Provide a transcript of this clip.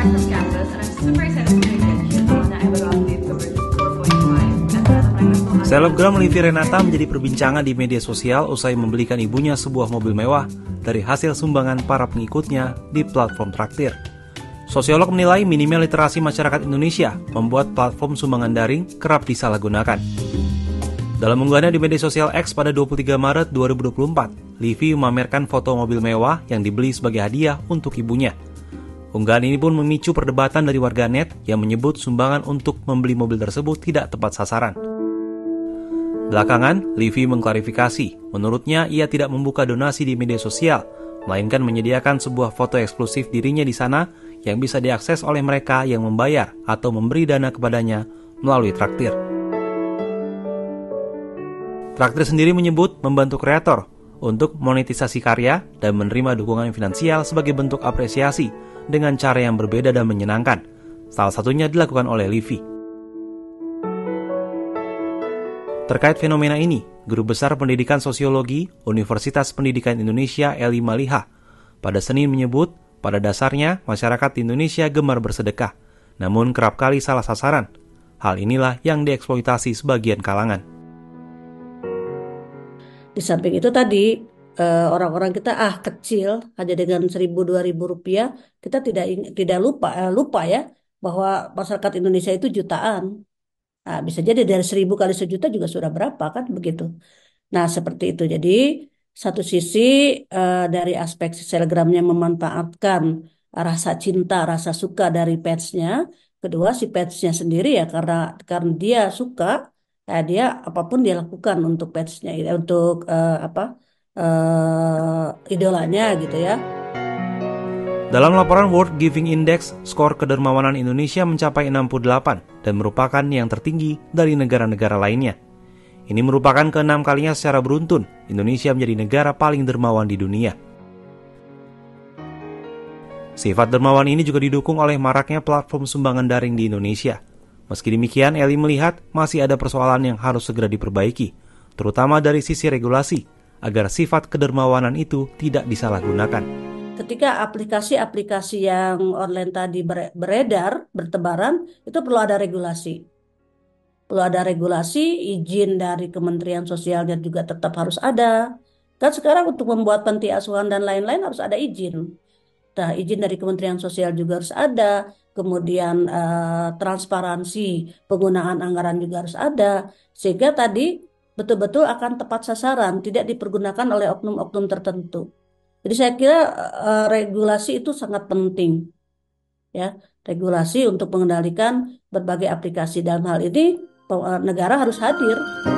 back from campus and I'm super excited to share na ay baru update ke version 4.5 at mereka Selebgram Livi Renata menjadi perbincangan di media sosial usai membelikan ibunya sebuah mobil mewah dari hasil sumbangan para pengikutnya di platform Traktir. Sosiolog menilai minimnya literasi masyarakat Indonesia membuat platform sumbangan daring kerap disalahgunakan. Dalam unggahannya di media sosial X pada 23 Maret 2024, Livi memamerkan foto mobil mewah yang dibeli sebagai hadiah untuk ibunya. Unggahan ini pun memicu perdebatan dari warganet yang menyebut sumbangan untuk membeli mobil tersebut tidak tepat sasaran. Belakangan, Livi mengklarifikasi, menurutnya ia tidak membuka donasi di media sosial, melainkan menyediakan sebuah foto eksklusif dirinya di sana yang bisa diakses oleh mereka yang membayar atau memberi dana kepadanya melalui Traktir. Traktir sendiri menyebut membantu kreator untuk monetisasi karya dan menerima dukungan finansial sebagai bentuk apresiasi dengan cara yang berbeda dan menyenangkan. Salah satunya dilakukan oleh Livi. Terkait fenomena ini, Guru Besar Pendidikan Sosiologi Universitas Pendidikan Indonesia Eli Maliha pada Senin menyebut pada dasarnya masyarakat di Indonesia gemar bersedekah, namun kerap kali salah sasaran. Hal inilah yang dieksploitasi sebagian kalangan. Di samping itu tadi orang-orang kita kecil hanya dengan 1.000-2.000 rupiah kita tidak lupa ya bahwa masyarakat Indonesia itu jutaan. Nah, bisa jadi dari 1.000 kali sejuta juga sudah berapa kan begitu. Nah seperti itu. Jadi satu sisi dari aspek selebgramnya memanfaatkan rasa cinta, rasa suka dari fansnya. Kedua si fansnya sendiri ya karena dia suka. Dia apapun dia lakukan untuk fansnya, untuk idolanya gitu ya. Dalam laporan World Giving Index, skor kedermawanan Indonesia mencapai 68 dan merupakan yang tertinggi dari negara-negara lainnya. Ini merupakan ke-6 kalinya secara beruntun Indonesia menjadi negara paling dermawan di dunia. Sifat dermawan ini juga didukung oleh maraknya platform sumbangan daring di Indonesia. Meski demikian, Eli melihat masih ada persoalan yang harus segera diperbaiki, terutama dari sisi regulasi, agar sifat kedermawanan itu tidak disalahgunakan. Ketika aplikasi-aplikasi yang online tadi beredar, bertebaran, itu perlu ada regulasi. Perlu ada regulasi, izin dari Kementerian Sosialnya juga tetap harus ada. Kan sekarang untuk membuat panti asuhan dan lain-lain harus ada izin. Nah, izin dari Kementerian Sosial juga harus ada. Kemudian transparansi penggunaan anggaran juga harus ada. Sehingga tadi betul-betul akan tepat sasaran, tidak dipergunakan oleh oknum-oknum tertentu. Jadi saya kira regulasi itu sangat penting. Ya, regulasi untuk mengendalikan berbagai aplikasi. Dalam hal ini negara harus hadir.